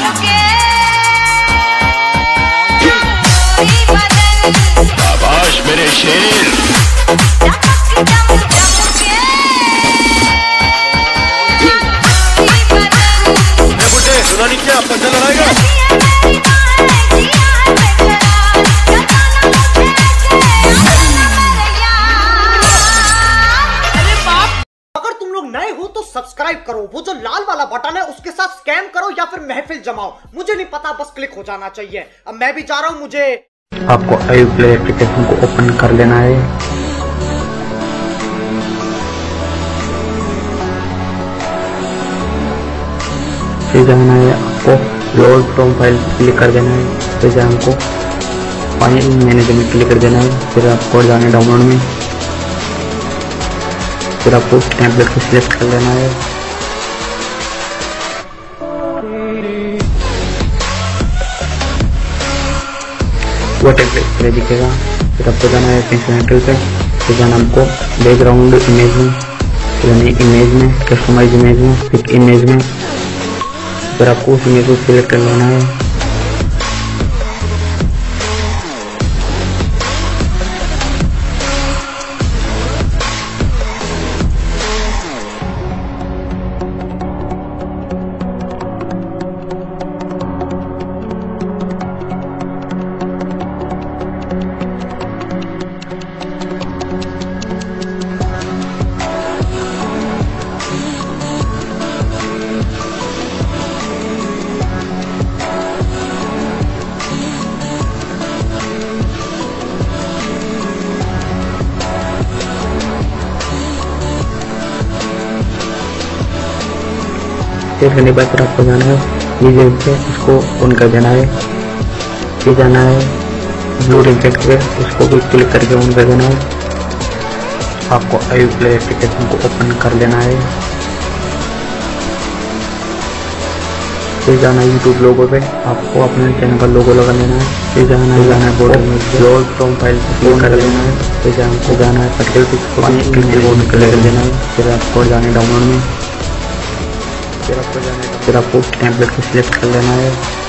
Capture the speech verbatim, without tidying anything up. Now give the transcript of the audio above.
शाबाश मेरे शेर। बुड्ढे सुना नहीं क्या पंजा लड़ाएगा? नए हो तो सब्सक्राइब करो, वो जो लाल वाला बटन है उसके साथ स्कैम करो या फिर महफिल जमाओ, मुझे नहीं पता, बस क्लिक हो जाना चाहिए। अब मैं भी जा रहा हूँ। मुझे आपको आई प्ले एप्लीकेशन को ओपन कर लेना है। फिर जाना है आपको लोड फ्रॉम फाइल क्लिक कर देना है। फिर हमको फाइल मैनेजर में क्लिक कर देना है। फिर आपको जाना है डाउनलोड में। फिर आपको टेम्पलेट को सिलेक्ट कर लेना है। वो टेम्पलेट पर दिखेगा। फिर आपको जाना है पेंसिल पे। फिर जाना आपको बैकग्राउंड इमेज में, यानी इमेज में, कस्टमाइज इमेज में, फिर इमेज में। फिर आपको उस इमेज को सिलेक्ट कर लेना है। सेव करने के बाद फिर आपको जाना है विजुअल पे, उसको ऑन कर देना है। फिर जाना है ब्लूर इफेक्ट पे, उसको भी क्लिक करके ऑन कर देना है। आपको आई प्ले एप्लीकेशन को ओपन कर लेना है। फिर जाना है यूट्यूब लोगो पे, आपको अपने चैनल का लोगो लगा लेना है। फिर जाना है जाना है बॉर्डर में लोड फ्रॉम फाइल क्लिक कर लेना है। फिर आपको जाना है पर्टिकुलर पिक्स को क्लिक कर देना है। फिर आपको जाना है डाउनलोड में। फिर आपको जाने फिर आपको टेम्पलेट को सिलेक्ट कर लेना है।